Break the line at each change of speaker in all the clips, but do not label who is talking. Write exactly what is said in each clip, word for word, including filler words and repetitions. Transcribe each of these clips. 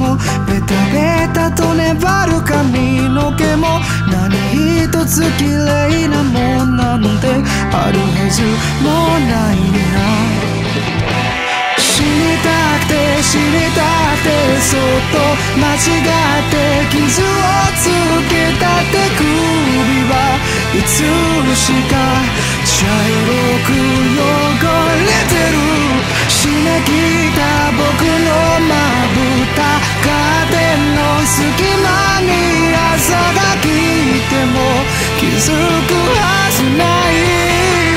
もベタベタと粘る髪の毛も何一つ綺麗なもんなんてあるはずもないな。死にたくて死にたくてそっと間違って傷をつけた手首はいつしか茶色く汚れてる。締め切った僕のまぶたカーテンの隙間に朝が来ても気づくはずない。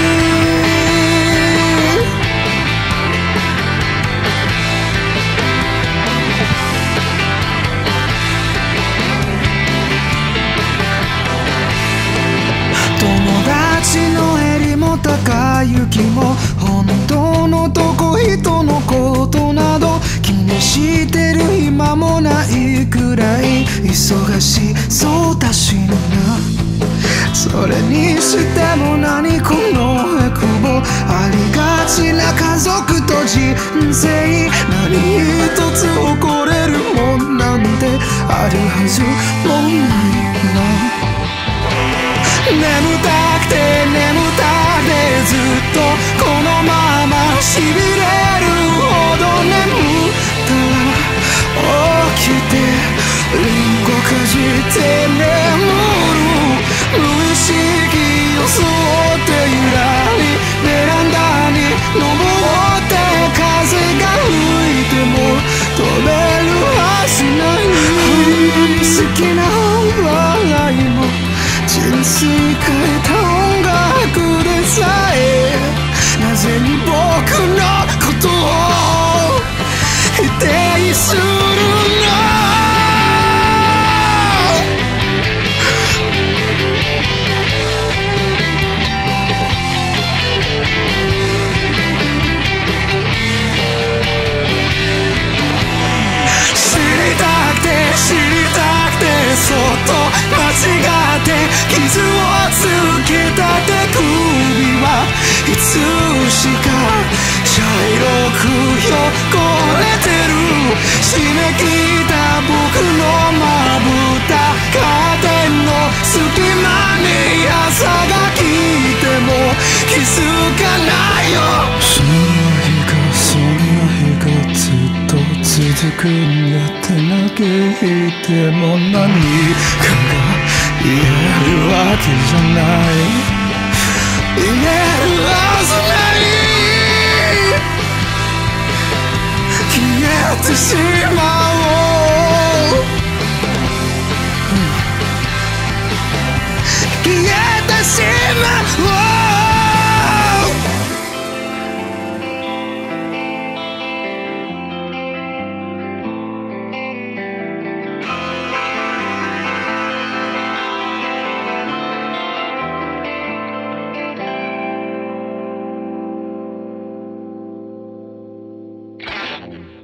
友達の襟も高雪も本当の男人のことなど気にしてる暇もないくらい忙しそうだしな。それにしても何このえくぼありがちな家族と人生何一つ誇れるもんなんてあるはずもないな。眠たくて眠たくてずっとこのまましびれるほど眠ったら起きてリンゴかじって眠る。無意識装ってゆらりベランダに登って風が吹いても飛べるはずない。好きな笑いも人生変えた音楽でさえなぜに僕のことを否定するの。知りたくて知りたくてそっと間違って傷をつけた手首はいつしか茶色く汚れてる。締め切った僕のまぶたカーテンの隙間に朝が来ても気づかないよ。そんな日がそんな日がずっと続くんやって嘆いても何かが言えるわけじゃない。言えるはずない。消えてしまおう、消えてしまおう。
you